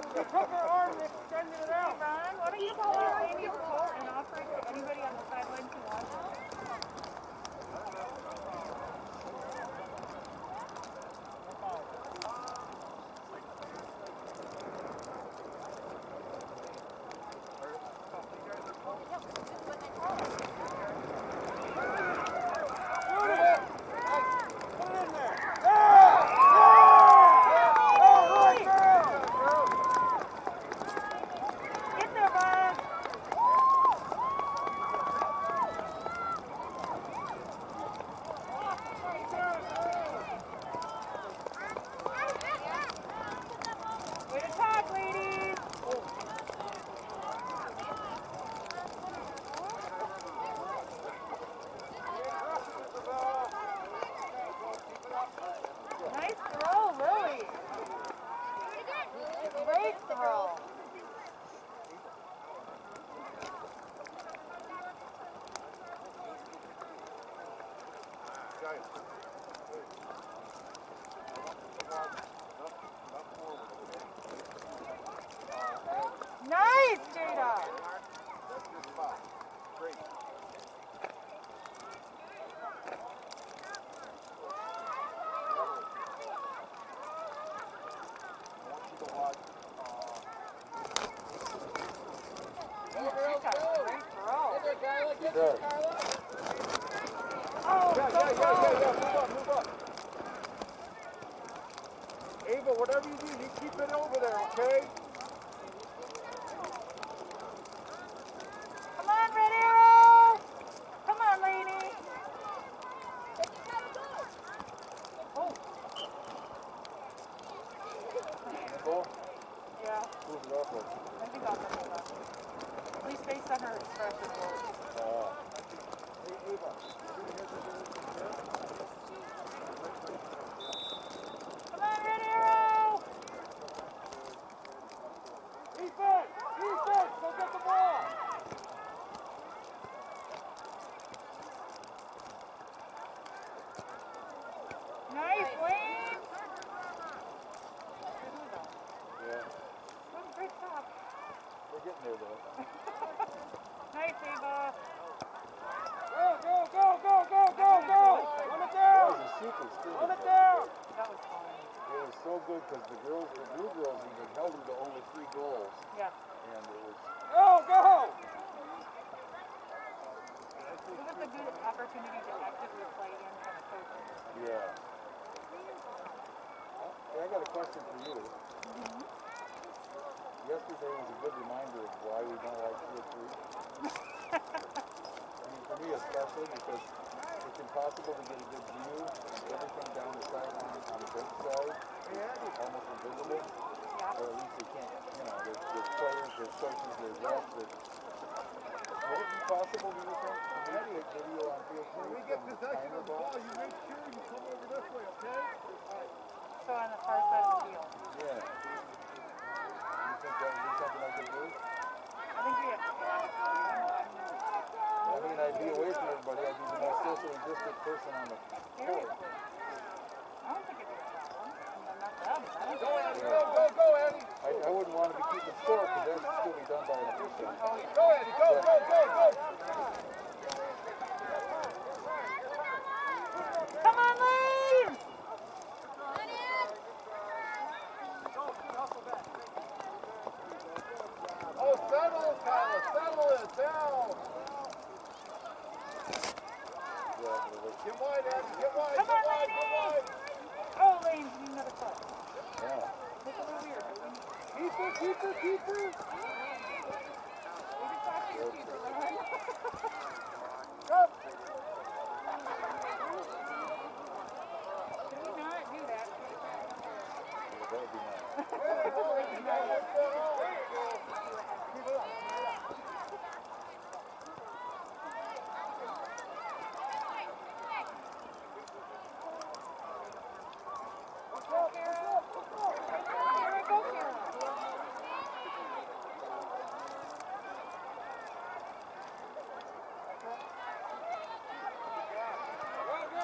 took her arm and extended it out. Ron, why don't you call our lady report and offer it to anybody on the sidelines who wants it? Nice, Jada! That's your spot. Great. I want you to watch. Great throw. Get there, Carla. Oh, Yeah. Move up. Ava, whatever you do, you keep it over there, okay? Come on, Red Arrow! Come on, lady! Oh. Ball? Yeah. Who's it off with? I think I'll put it up. At least based on her expression. Hey, Ava. Come on, Red Arrow! Defense! Go get the ball! Nice, Wayne! Yeah. That was a great stop. We're getting there, though. Nice, Ava. Go! Run it down! That was a super spin. Run it down! That was fun. It was so good because the blue girls even held them to only 3 goals. Yeah. And it was... Go! It was a good opportunity to actively play in from a coach. Yeah. Hey, I got a question for you. Yesterday was a good reminder of why we don't like Tier 3. I mean, for me especially, because it's impossible to get a good view and everything down the sideline on the bench side is almost invisible. Or at least they can't, you know, there's players, there's coaches, there's refs. Would it be possible, do you think, to take video on Field 3 When we get possession of the ball, you make sure you come over this way, okay? So on the far side of the field. Yeah. You think that would be something I could do? I think we have to I mean, I'd be away from everybody. I'd be the most socially distant person on the court. Seriously. I don't think it'd be a problem. I'm not them. I don't Go, think Eddie, go, Eddie! I wouldn't want to be keeping score because that should still be done by an official. Go, Eddie, go! Come on, Lane! Oh, settle, Kyla, settle it down! Get wide, Eddie, get wide, Come on, get lady! wide! Oh, Lane, you need another foot. Yeah. Look a little weird. Keeper! We just talked to your keeper, Ron. Go! Should we not do that? That would be nice.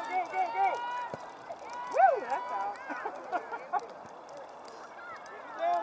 Woo, that's out.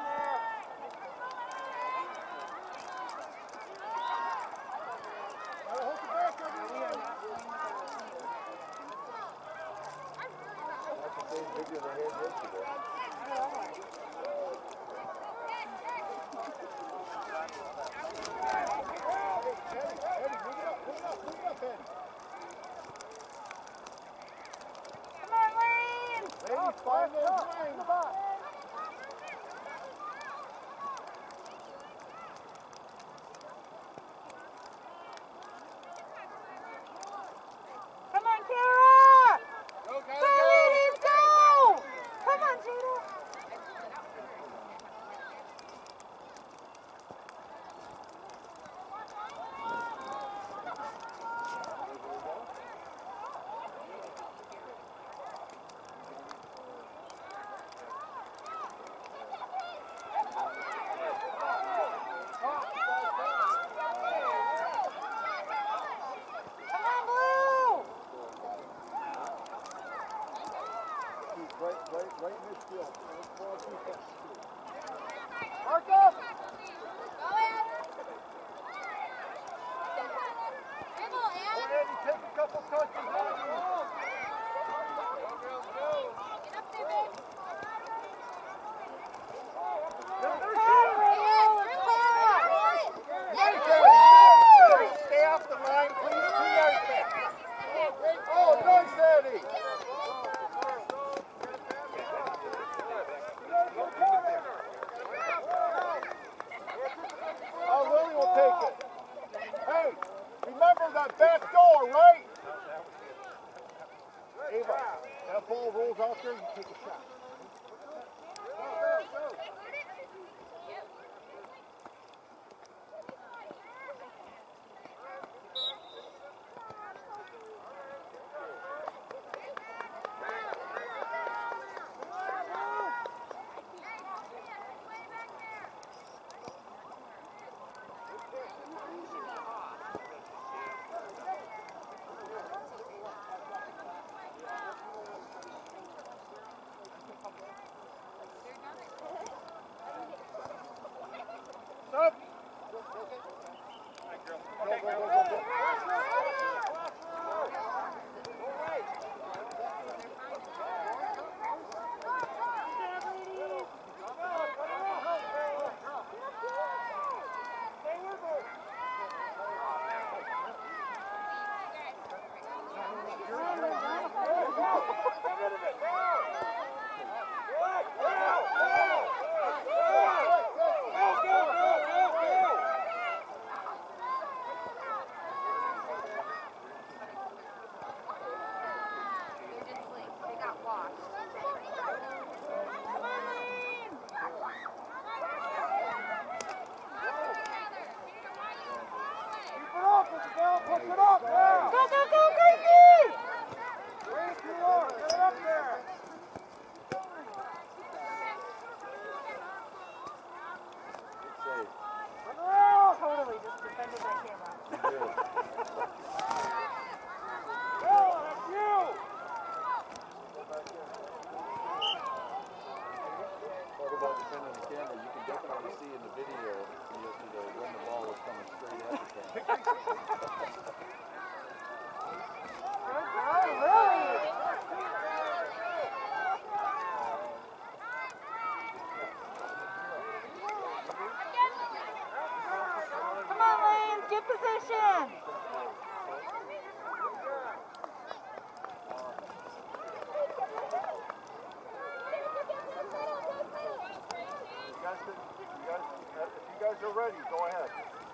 see in the video, you'll see that when the ball was coming straight at the camera. Good girl, Lily. Come on, Lanes, get position. If you guys are ready, go ahead.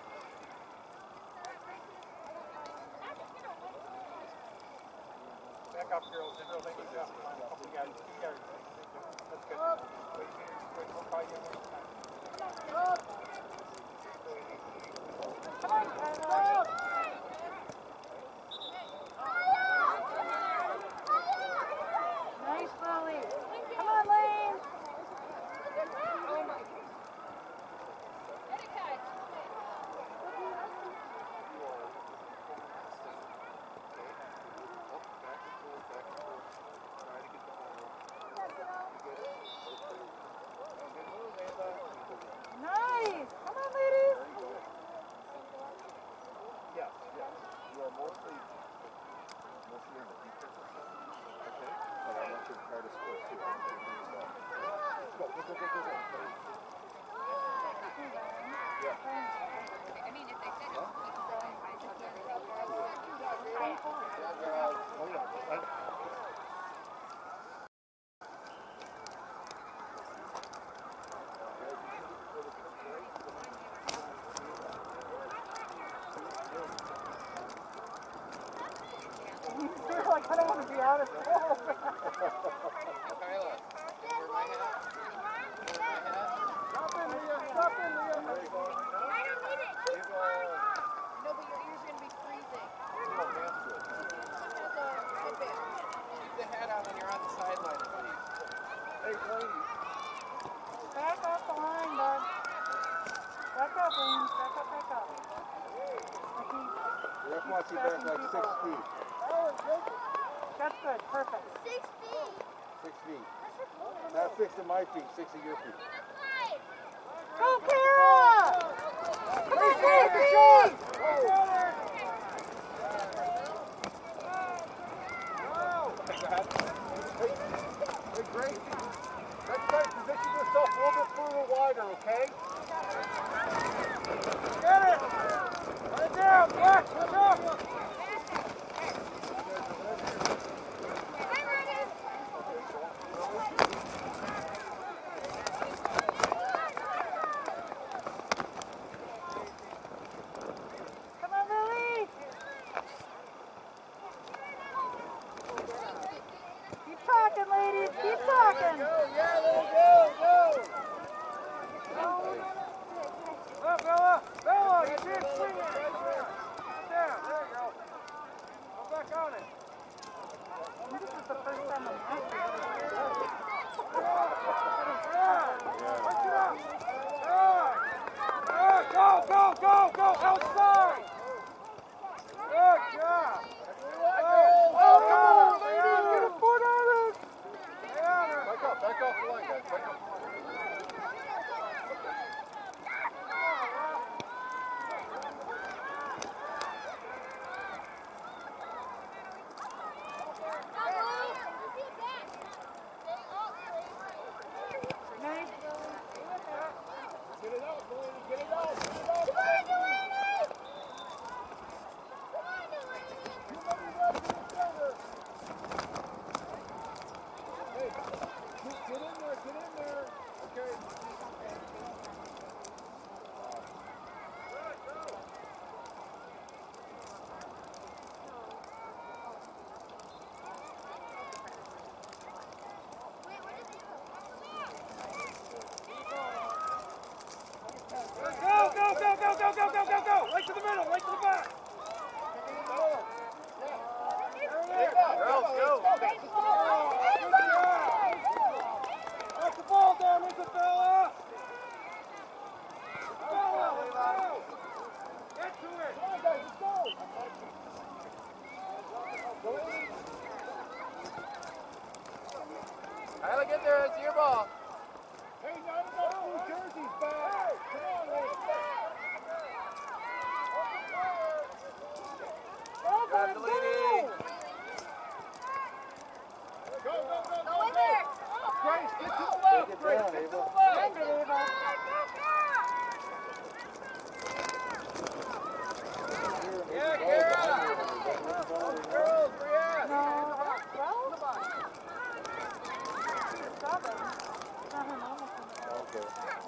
Back up, girls. Girls, make it jump. Come on, up. You guys. That's good. Wait, we'll call you next time. Come on, Tyler. Nice, Lily. Come on, Lanes. Nice. Come on, ladies. Yes, yes. You are mostly in the defensive side. Okay? But I want you to try to score too. Go. Yeah. I mean, if they said it, Oh, yeah. You're like, I don't want to be out of school. Kyla, over my head. Stop in, Leah. There you go. No, but your ears are going to be freezing. Oh, that's good. Keep the hat on when you're on the sideline, please. Hey, ladies. Back off the line, bud. Back up, Lanes. Back up. The ref wants you back like 6 feet. That's good. Perfect. 6 feet. Not 6 of my feet, 6 of your feet. Go, Kara! Come on, Gracie! Hey, Gracie. Next time, position yourself a little bit further wider, okay? Get it! Put it down, Black! Push up! Come on, Lily! Keep talking, ladies. Keep talking. Yeah, go! Up, Bella! Bella, you did swing it right there! Down, there you go. Go back on it. This is the first time I'm happy. Push it up! Go! Outside! Good job! Oh, come on, ladies! Get a foot on it! Back off the line, guys. Back off the line. Nice. Get it out, Delaney! Get it out! Hey, get in there! Okay. Go!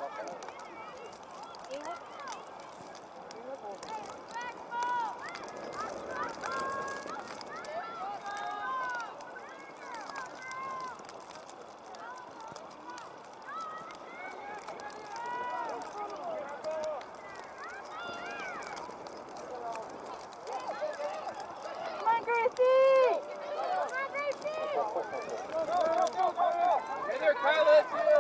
Hey there, Kyle, that's you.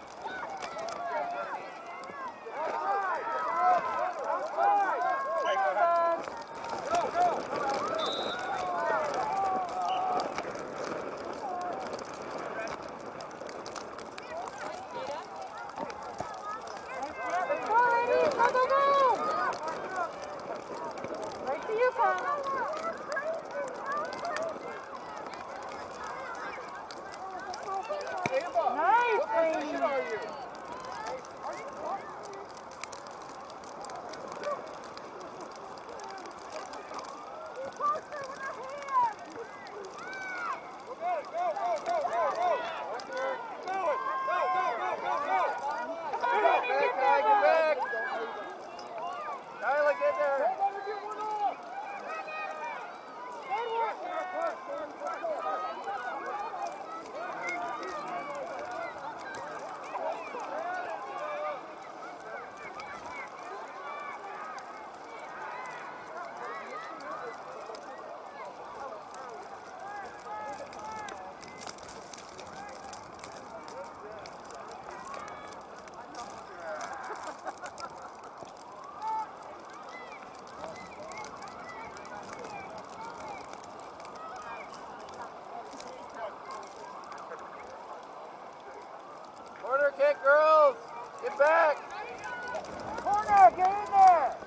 Corner kick, girls! Get back! Corner, get in there!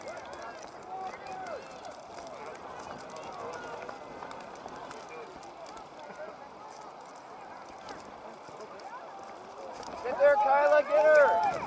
Get there, Kyla, get her!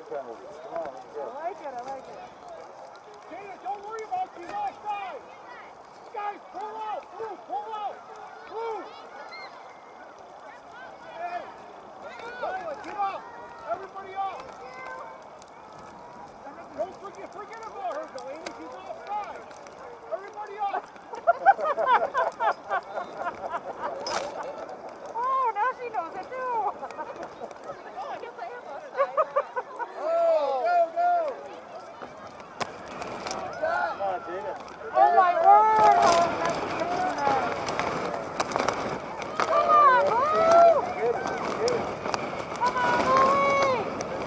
penalties. Come on, let's go. I like it, I like it. Dana, don't worry about you guys, guys. Guys, pull out. Blue, pull out. Blue. Hey. Tyler, get up. Everybody up. Don't forget about her, Delaney. She's offside. Everybody up. Oh, now she knows it too. Oh, I guess I am outside. Oh, go, go. Come on, Dana. Oh my word! Come on, Blue! Get it, get it. Come on, Louie!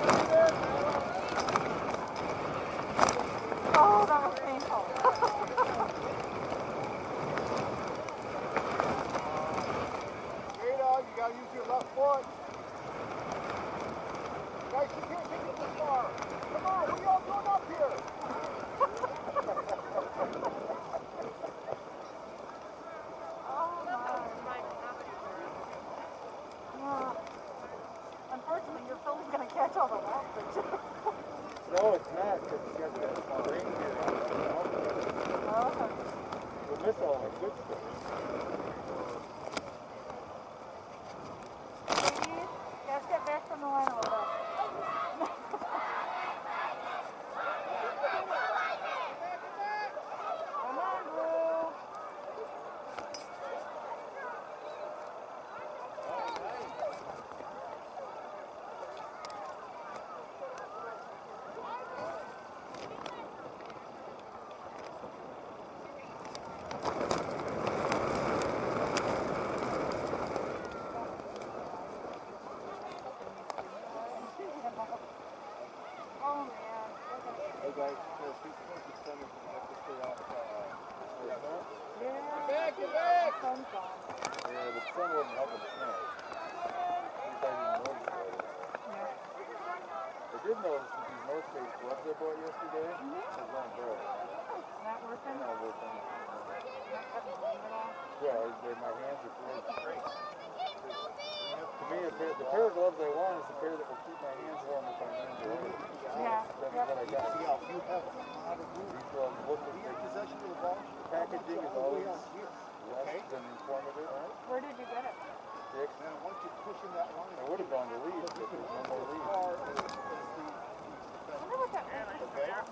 Oh, that was painful. Dana, you gotta use your left foot. Guys, you can't take it this far. Come on, what are y'all doing up here? Unfortunately, your phone's gonna catch all the laughter too. No, it's not, because you got that reindeer on it. We'll miss all our good stuff. Ladies, gotta step back from the line a little bit. Come on, Blue. Oh man. Hey guys, so people think the sun is going to have to stay off Yeah. Back, get back. Sun's gone. yeah, the sun wouldn't help them snow. Anybody didn't notice that. I did notice that these North Face gloves I bought yesterday are going broke. Not working? They're not working. Not cutting the line at all? Yeah, my hands are frozen. To me, the pair of gloves I want is the pair that will keep my hands warm if I'm in the rain. Yeah. That's what I got. You have a lot of room. These gloves look In your like possession of the ball. packaging is always less than informative. Where did you get it? Dick's. Man, once you push in that line, I would have gone to Leeds, but there's no more Leeds. I wonder what that means.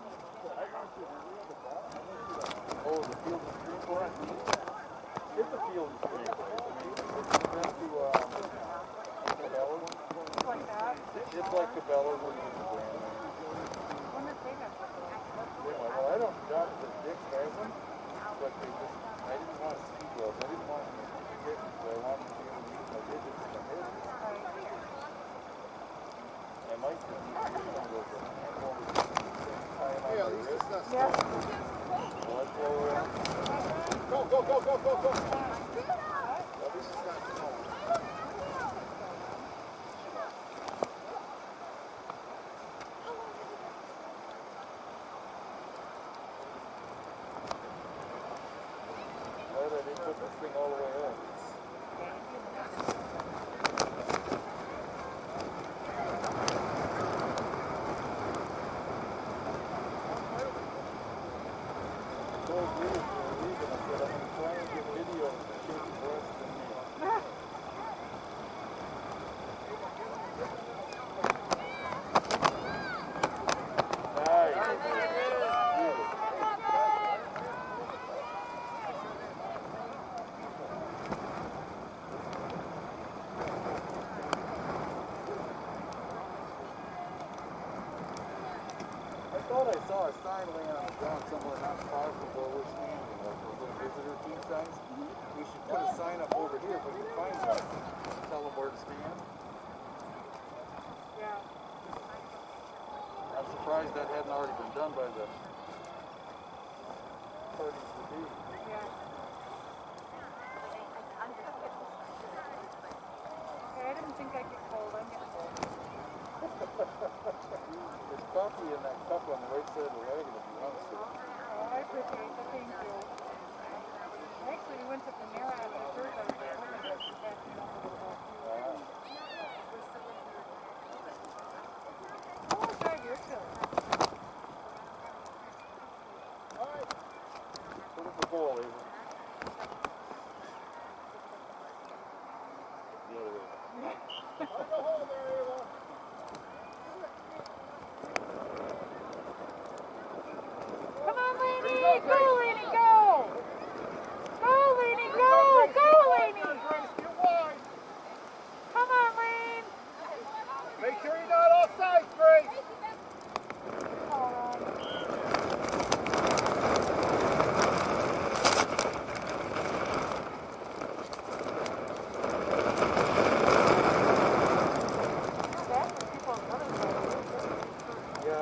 Oh, the Field and Stream one? It's a Field and Stream place. I mean, it's meant to, Cabela's. It's like that. It's like Cabela's when it's a brand name. I wonder if they got something. Well, I don't doubt that Dick's has them, but they just, I didn't want ski gloves. I didn't want them to be kittens, so I wanted to be able to use my digits in my head. I might just use one of those handle tie yeah, at on my least wrist. it's not Yes. Well, let's go around. Go, go, go, go, go, go. At least it's not snowing. Glad I didn't put this thing all the way up. So weird for a reason. I said I'm going to try and get video of the shaky breasts and me. I thought I saw a sign laying on the ground somewhere not far from where we're standing, like those little visitor team signs. We should put a sign up over here if we can find one. Tell them where to stand. Yeah. I'm surprised that hadn't already been done by the parties to be. Yeah. Okay, I didn't think I'd get cold. I'm getting cold. There's coffee in that cup on the right side of the wagon if you want to. Oh, I appreciate the thank you. I actually went to Panera after the first I was there. Look at this. That's Ah. Oh, thank you.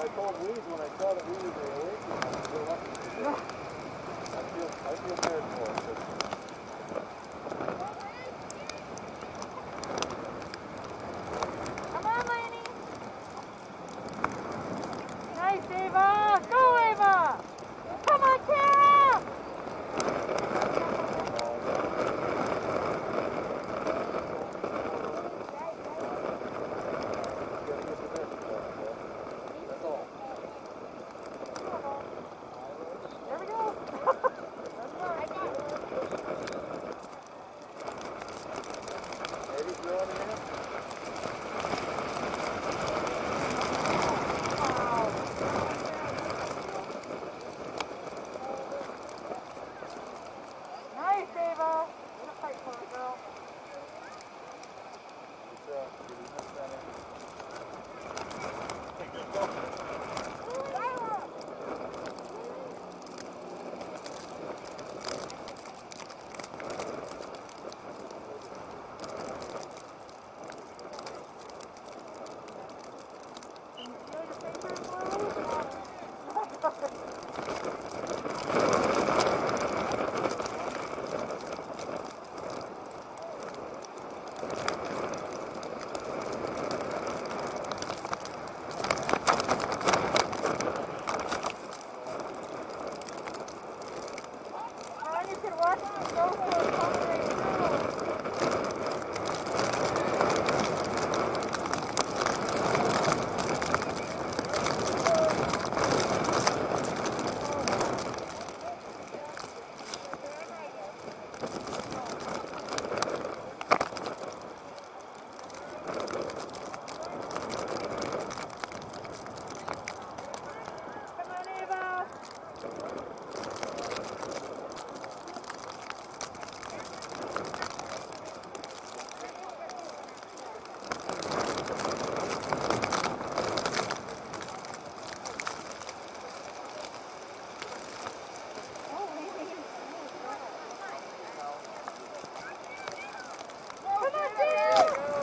told Louise when I saw that we were away from him, we're lucky today. I feel bad for him. Come on, Laney. Nice, Ava. Go, Ava. Come on, Kara. There we go. That's right. Ready for on again? Nice, Ava. What a fight for it, girl. Can you feel your fingers you can watch me go for a couple days Come on, Ava. Come on, Kara!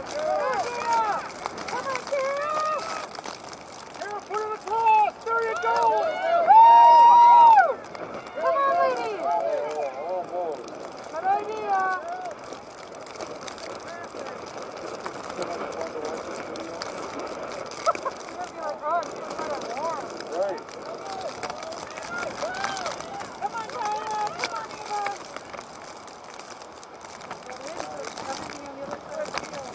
Come on, Kara! Kara, put it across. There you go. Woo! Come on, ladies! Almost. Good idea! You're gonna be like, oh, it's just kind of warm. Right. Come on, Tyler! Come on, Eva! Everything on the other side of the field.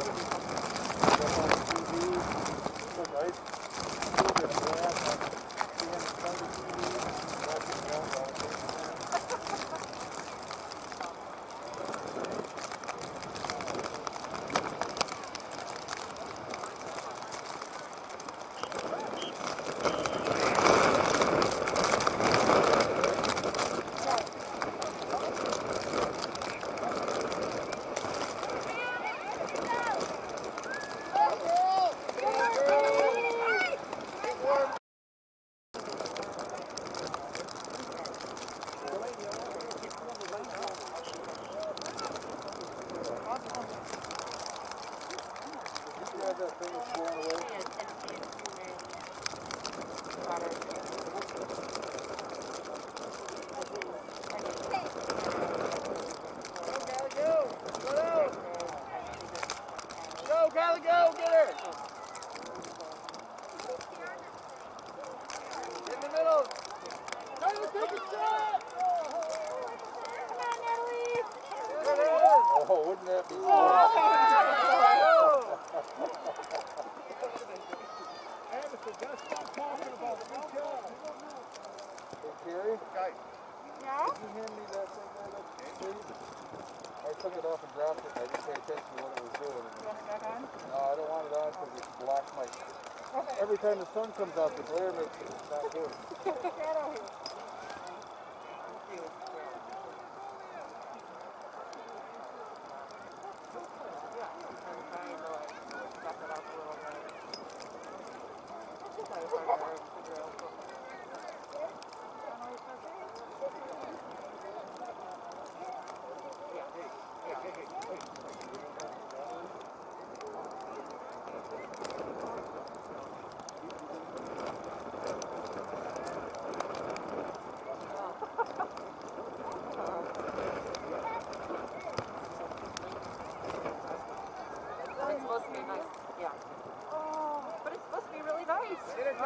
Go, Callie, go, get her! In the middle! Tyler, take a shot! Come on, Natalie! There it is! Oh, wouldn't that be Oh! Anderson, that's what I'm talking about. Good job. Hey, Carrie, Yeah? could you hand me that thing there, please? I took it off and dropped it, and I didn't pay attention to what it was doing. You want it back on? No, I don't want it on because it blocks my... Okay. Every time the sun comes out, the glare makes it not work. Shadow here.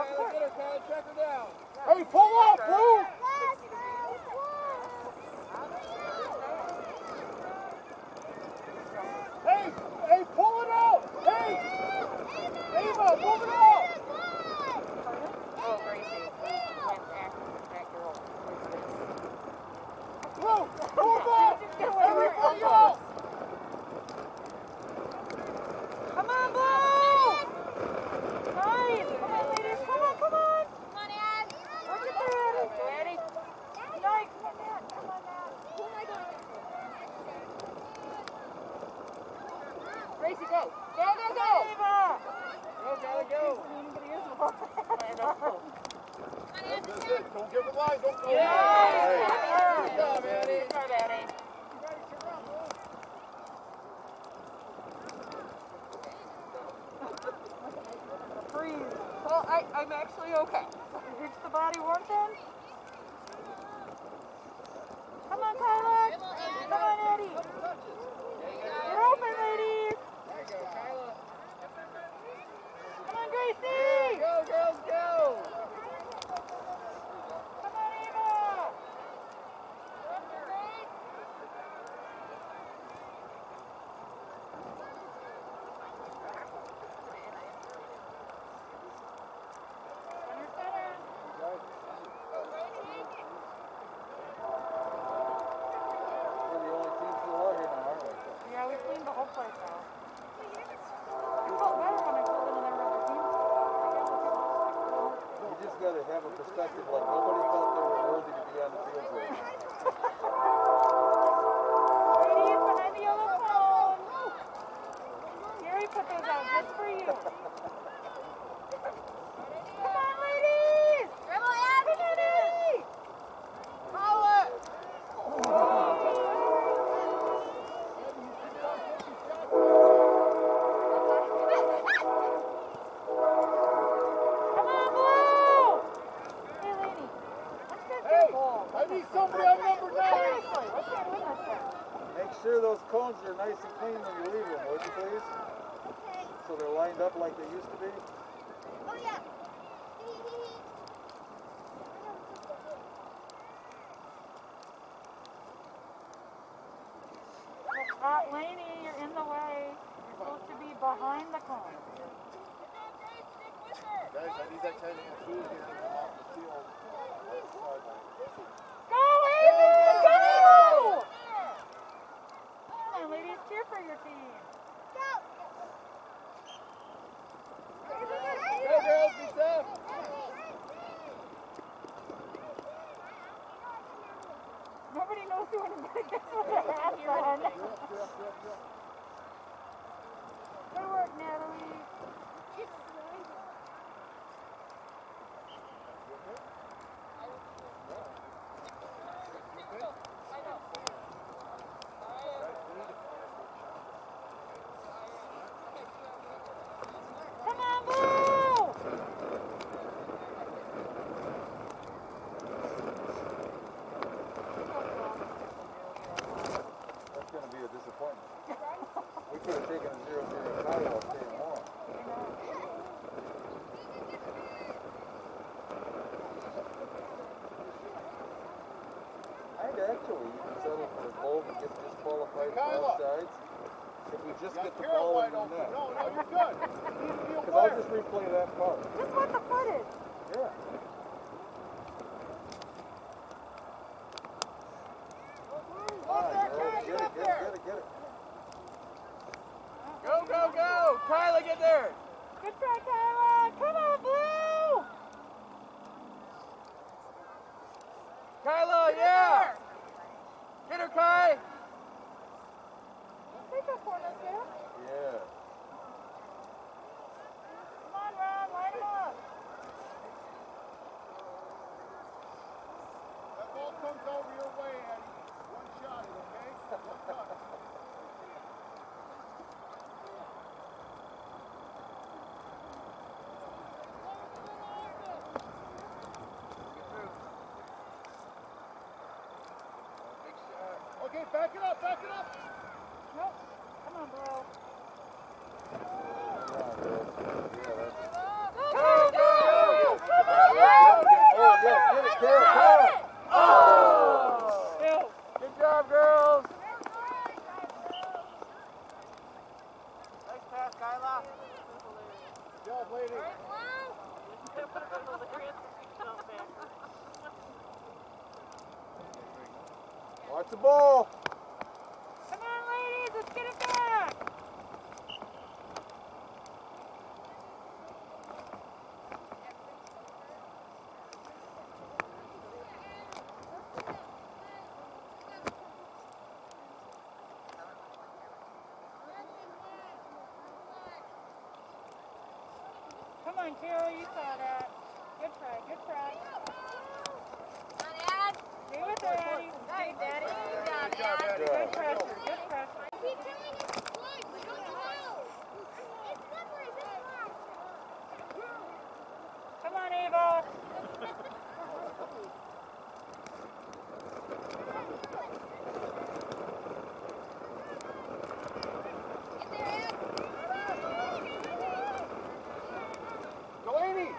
course. Get her, Kyle. Check her down. Hey, pull off, Blue! Hey, hey, pull it out! Hey! Ava, move it out! Oh, Gracie. Went after that girl. Blue, move up! Everybody else! Come on, Blue! Nice! Come on, ladies. Come on, come on! Come on, Ed. Work it there, Eddie. Go, Eddie. Nice. Come on, Matt. Come on, Matt. Who am I going to? Gracie, go. Go, go, go! Eva! Go, Kyle, go. Anybody is involved. I know. That's it. Don't give it line. Don't go. Yeah. Good job, Eddie. Good job, Eddie. Freeze. Well, I'm actually okay. Reach the body warmth in. Come on, Kyla. Come on, Eddie. You're open, ladies. There you go, Kyla. Come on, Gracie. Go, girls, go. Come on, Eva. Center, center. We're the only team still out here now, aren't we? Yeah, we cleaned the whole place out. I felt better when I filled in and there were other teams. You just got to have a perspective like nobody thought they were worthy to be on the field today. Ladies, behind the yellow phone. Gary put those out just for you. Come on, ladies! Dribble, Ed. Come on, Eddie! Call it. Come on, Blue! Hey, lady. Let's get Hey, the ball. I need somebody on number 9! Seriously, let's get win this thing. Make sure those cones are nice and clean when you leave them, would you please? So they're lined up like they used to be. Oh, yeah. Laney, you're in the way. You're supposed to be behind the cone. Guys, I need that 10 inch food here to come off the field. Go, Amy! Go! Come on, ladies, cheer for your team. Go, girls, be safe. Nobody knows who anybody gets with their hats on. Good work, Natalie. Come on, Blue! That's going to be a disappointment. We could have taken a 0-0 tie off staying warm. I'd actually even settle for a goal that gets disqualified from Kyla. both sides. If we just Got get the Carol ball wide in the open. net. No, you're good. You need to be Because I'll aware. just replay that part. Just what the footage. Yeah. Come on, girls. Get it, get it, get it. Go, go, go. Kyla, get there. Good try, Kyla. Come on, Blue! Kyla, yeah. Get her, Kai. Take a corner, Sam. Yeah. Come on, Ron, line him up. That ball comes over your way, Eddie. One shot, okay? One touch. Okay, back it up, back it up. Nope. Come on, Blue. Come on, girls. Yeah, that's Go, go, go! That's the ball. Come on, ladies, let's get it back. Come on, Carol, you saw that. Good try, good try. Stay with her, Addie. Hey, Daddy. Good job, Daddy. Good pressure, good pressure. Keep telling us it's slide. We don't know. It's slippery. This one. Come on, Ava. Delaney!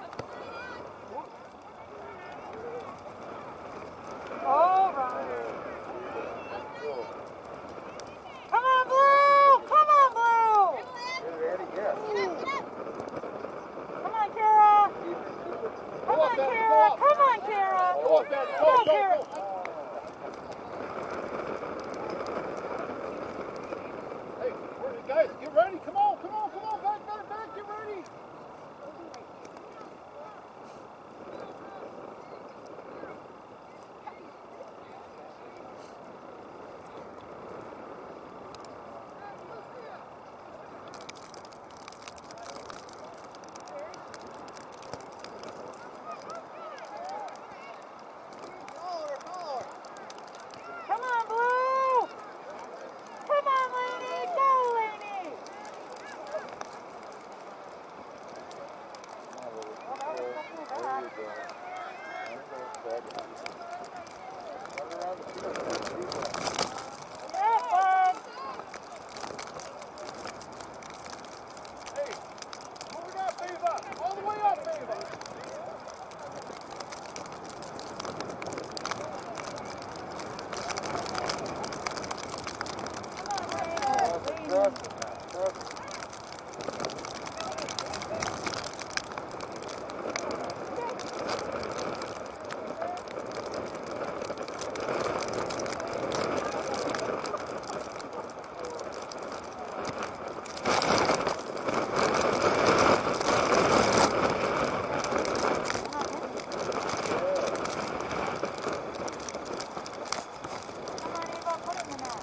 All right. Come on, Blue! Come on, Blue! Get Eddie, yes. Come on, Kara! Come on, Kara! Come on, Kara! Go up, Daddy. Go, Go, Kara! go, go. Hey, guys, get ready. Come on, come on, come on. Back, get ready. Come on, Blue! Come on, Lainey! Go, Lainey! Yeah, bud! Hey, moving up, Ava. All the way up, Ava. Come on, Ava, put it in the net.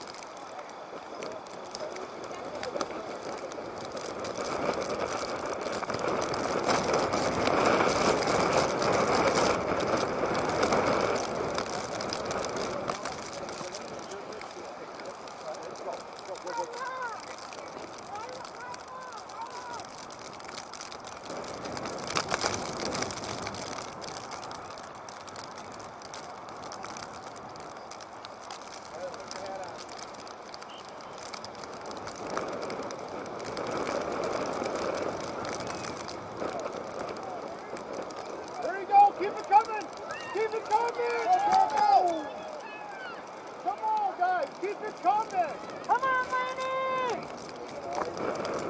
There you go. Keep it coming. Keep it coming. Go. Come on, guys. Keep it coming. Come on, Lainey!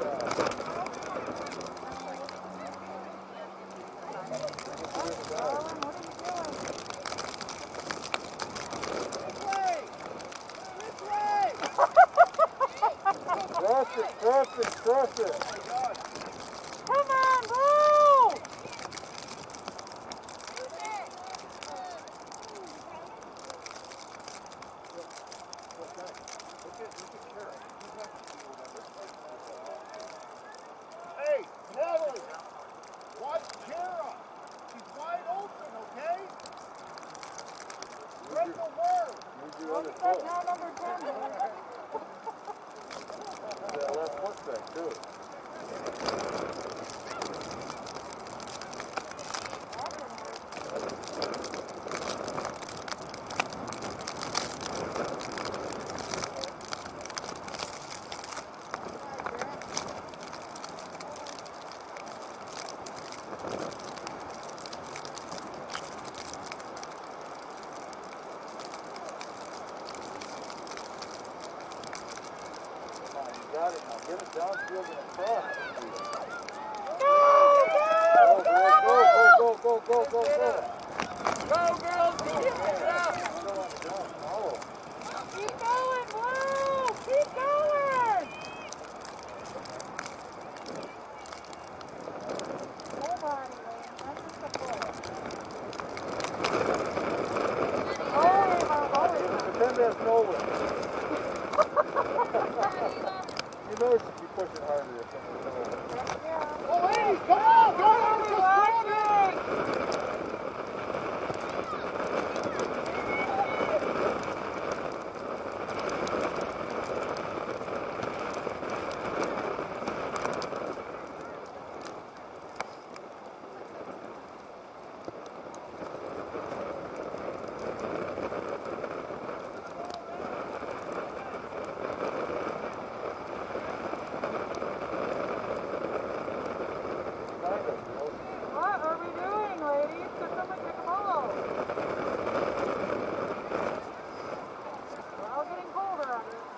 Cross it. Come on, Blue! Hey, Natalie. Watch Kara. She's wide open, okay? Spread the word. Use your other That's foot. now number 10. That left foot back, too. Got it now. Get it downfield and across. Go. Go, girls. Still on the ground. Oh. defense nowhere. You know it should be pushing harder if someone's over. Oh, ladies, come on! Go on! Just run it! What are we doing, ladies? Could someone pick a ball? We're all getting colder out here.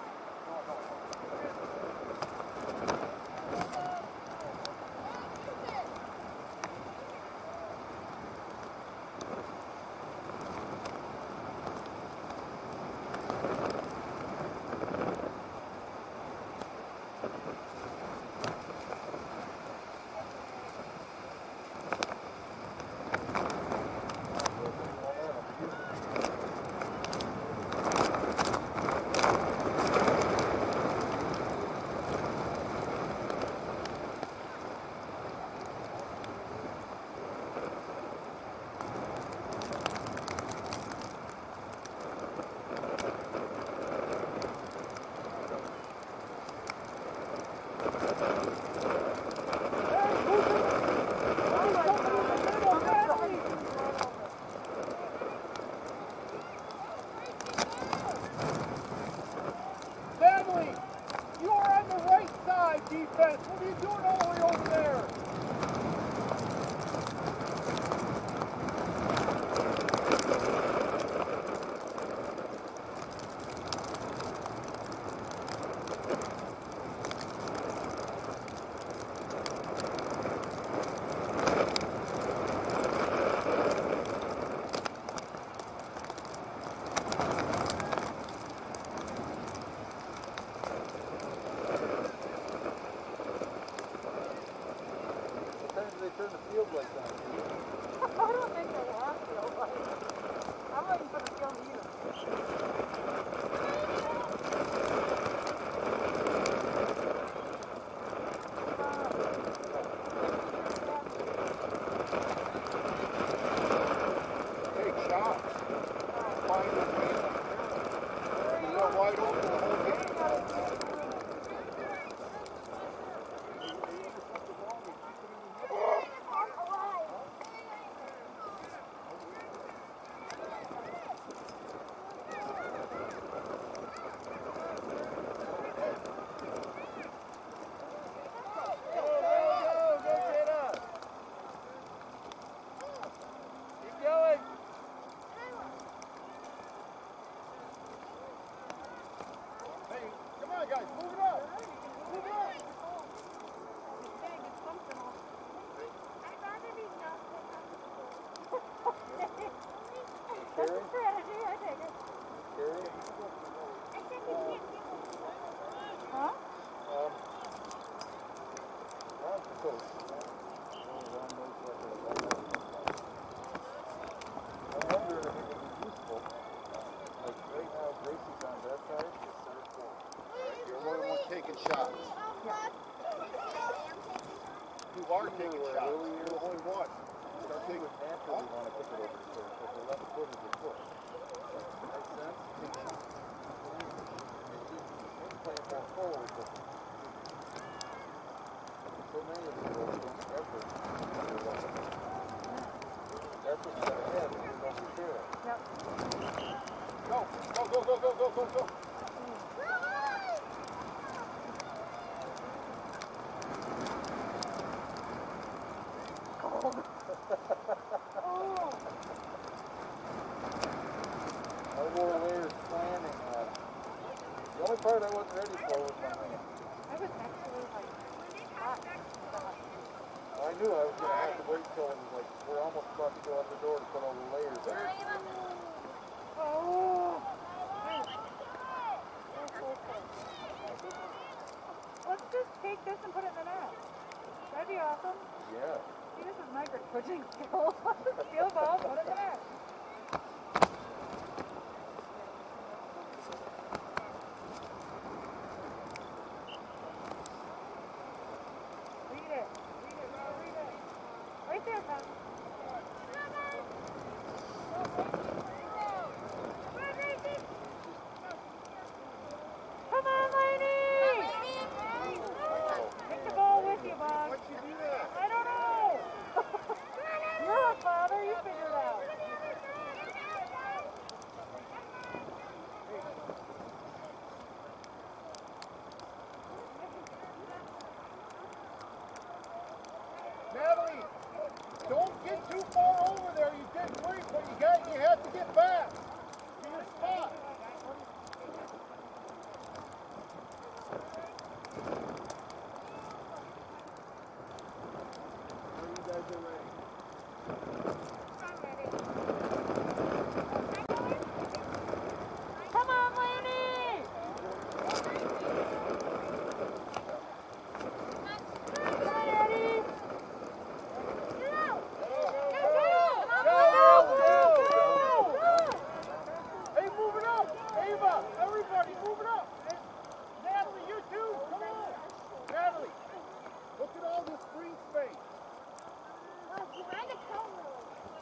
Family, you are on the right side, defense. What are you doing all the way over there? Sometimes they turn the field lights on. I don't think they have field lights. I'm waiting for the field heater. Take shots. Find the man. You got wide open the whole game. Hey, come on, guys, move it up. Move it up. That's a strategy, I take it. Huh? Ron's the coach. I wonder if it would be useful. Like right now, Gracie's on that side. You're one of the ones taking shots. You are taking shots. You're the only one. Start taking. Would naturally want to kick it over the first, but the left foot is your foot. Makes sense? Maybe playing more forward, but so many of the girls don't ever. That's what you gotta have if you're going to share it. Yep. Go, go, go, go, go, go, go, go. Cold. Oh. I wore layers planning on. The only part I wasn't ready for was my hand. I was actually like hot. I knew I was going to have to wait till it was like, we're almost about to go out the door to put all the layers on. Oh. Let's just take this and put it in the net. That'd be awesome. Yeah. See, this is my great coaching skill. Steal ball, put it in the net.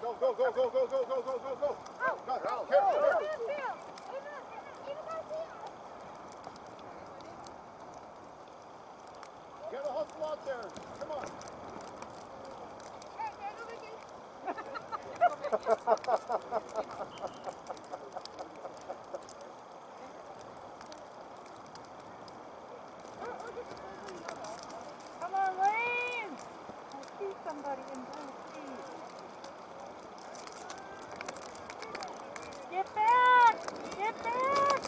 Go, go, go, go, go, go, go, go, go. Got it. Carol. Get a hustle out there. Come on. Come on, Lane! I see somebody in blue feet. Get back! Get back!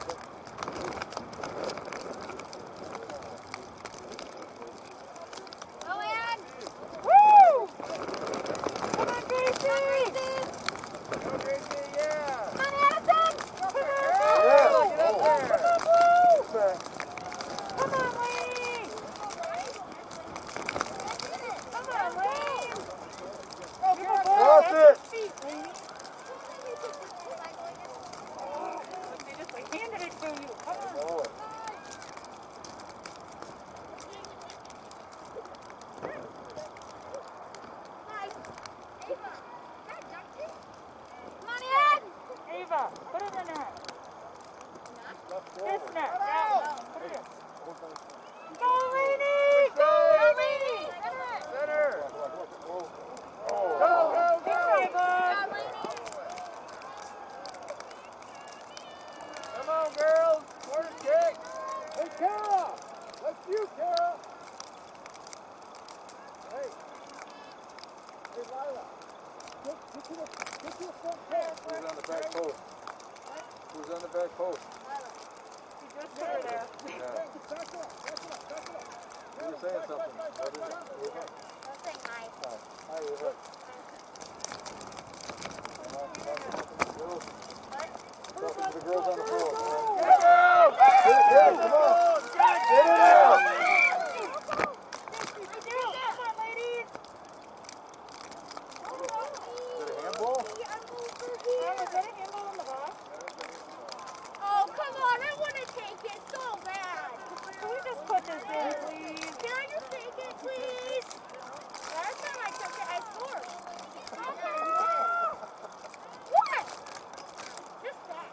Go in! Woo! Come on, Gracie! Go, Gracie, yeah. Come on, Addison! Come on, Yeah, Blue! get up there. Come on, Blue! Okay. Come on, Lane! Come on, Lane! Oh, good ball. Cross That's it. his feet, Lane. They just like handed it to you. Come on. Oh. Come on, Ed! Ava, put it in the net. Left This forward. net. That one. Put it in. Go, Lainey! Go, Lainey! Center. Oh. Go, Good try, bud. Come on, girls. More to kick. Hey, Kara! That's you, Kara! Hey! Hey, Lila! Get to the front pass! Who's on the back post? Who's on the back post? You just put her there. Yeah. Hey, back it up! Back it up! Back it up! You were saying something. What is it? Don't say hi. Hi, Ava. Come on, come on. Girls. Talking to the girls on the floor. Get it, come on. Get it out. Come on, ladies. Is it a handball? Oh, is that a handball on the box? Oh, come on, I want to take it so bad. Can we just put this in, please? Can I just take it, please? Last time I took it, I scored. What? Just that.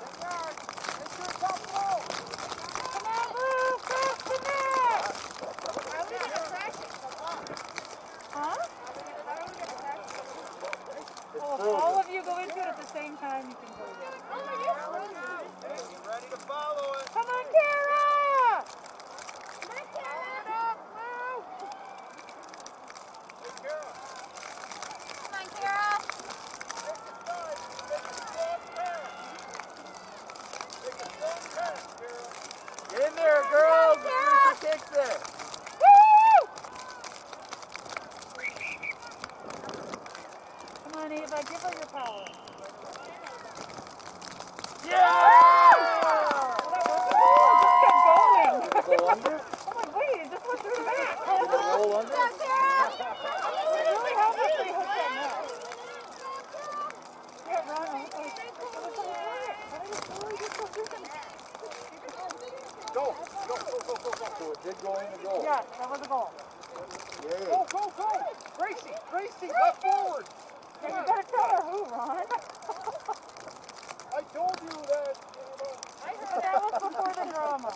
Come on, Blue, cross the net. Are we going to practice the ball? Huh? How are we going to practice the ball? Oh, if all of you go into it at the same time, you can play it. Oh, it is frozen. Get ready to follow it. Come on, Kara! Come on, Kara. Come on, Kara. Get in there, girls. Teresa kicks it. Woo! Come on, Ava, give her your power. Yeah! Just kept going. Go under? I'm like, wait, it just went through the back. Roll under? Go, Kara. It really helped us they hooked that net. Yeah, Ron, I was like, Go! Go, go, go, go, go! So it did go in the goal. yes, that was a goal. Yay. Go, go, go! Gracie! Gracie, left forward! Yeah, you gotta tell her who, Ron. I told you that! That was before the drama.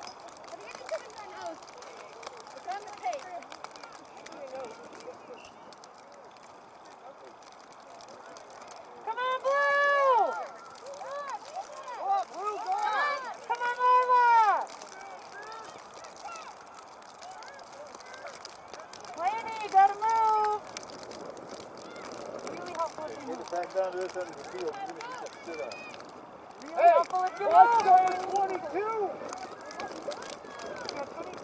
It's on the tape. Come on, Blue! Oh, Blue, go! Come on, Lila! Laney, you gotta move. Really helpful if you Get move. it back down to this end of the field. Even if you just sit on it. Really helpful if you Let's move. go with 22! Yeah, 20.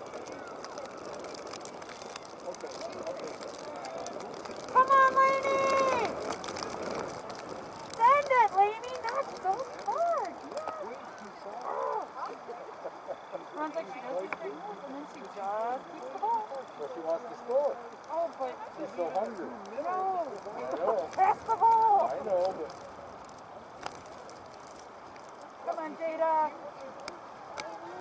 Come on, Laney! Send it, Laney! Not so smart! Oh. Ron's like, she does these signals and then she just keeps the ball. Well, she wants to score. Oh, but She's so hungry. no! I know. Pass the ball! I know, but Come on, Jada!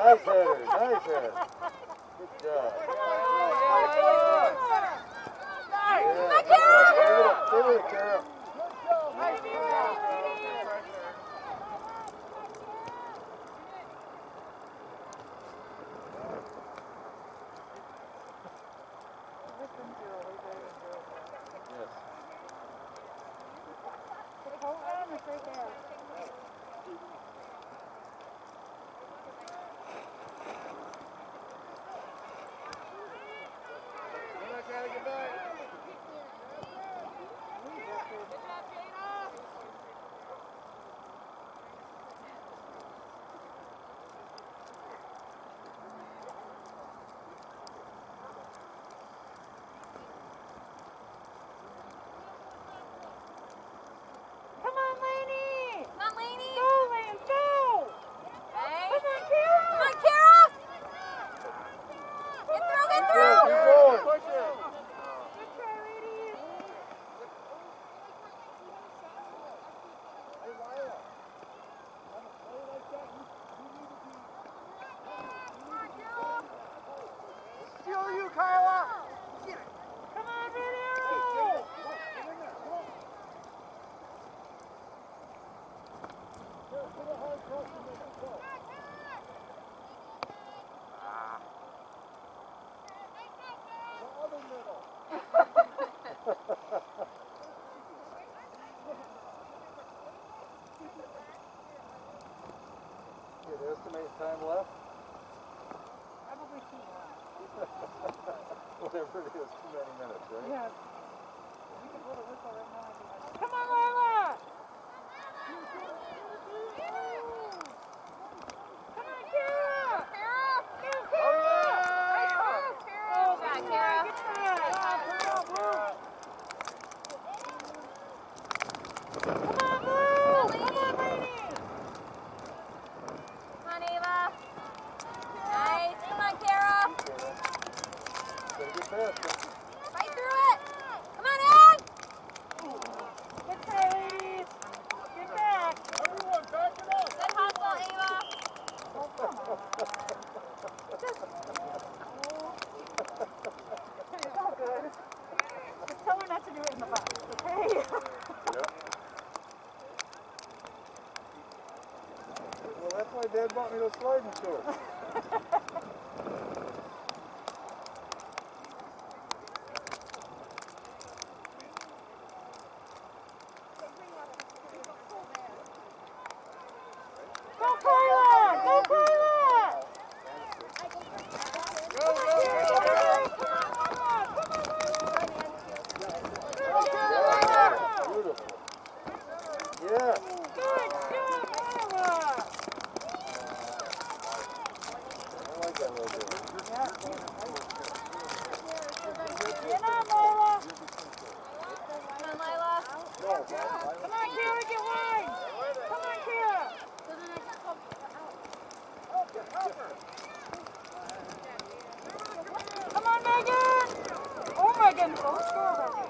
Nice header, nice header. Good job. Stay with it, Kara. Yes. Hold on, it's right there. Come on, Lainey! Come on, Lainey. Go, Lance, go! Hey. Come on, Kara! Come on, Kara. Get through, get through. Keep going. Push it. Good try, ladies! Steal you, Kyla! Come on, video! Good estimate time left. Probably too long. Whatever it is, too many minutes, right? Yes. We could blow the whistle right now. and be like, come on, Lila! Come on, Kara! Kara. Go, Kara! Good shot, Kara. Good try! Come on, Blue! Come on, ladies! Come on, Ava. Nice. Come on, Kara. Better get past it. Fight through it. Come on, Ed. Good try, ladies! Get back! Everyone, back it up! Good hustle, Ava. Oh, come on. It's all good. Just tell her not to do it in the box, okay? Yep. Well, that's why Dad bought me those sliding shorts. Go, Kyla! Go, Kyla! Go, go, go, go! Beautiful. Yes. Good job, Kyla! I like that little bit. Get on, Lola! Come on, Lila. Come on, Kara, get wide! Come on, Kara! Come on, Megan! Oh my goodness, don't score already.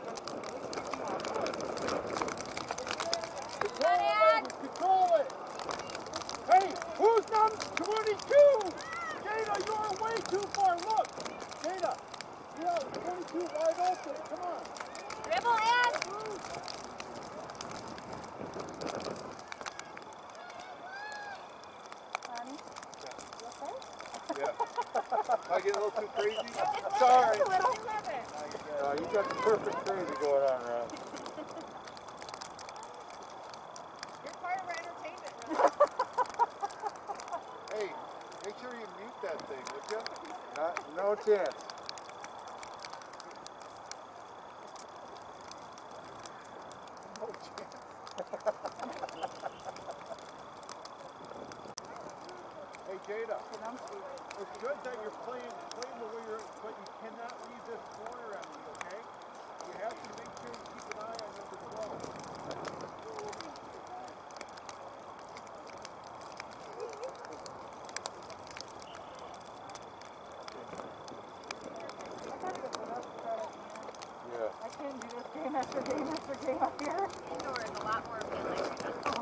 Come on, Ed. Control it! Hey, who's number 22? Jada, you're way too far. Look! Jada, you have 22 wide open. Come on. Dribble, Ed. Honey, you okay? Yeah. I get a little too crazy? Sorry. Just a little. Love it. No, you got the perfect crazy going on, Ron. You're part of our entertainment. Hey, make sure you mute that thing, would you? No chance. No chance. Hey, Jada, it's good that you're playing the way you're, but you cannot leave this corner on me, okay? You have to make sure you keep an eye on number 12. Yeah. I can't do this game after game after game up here. Indoor is a lot more appealing.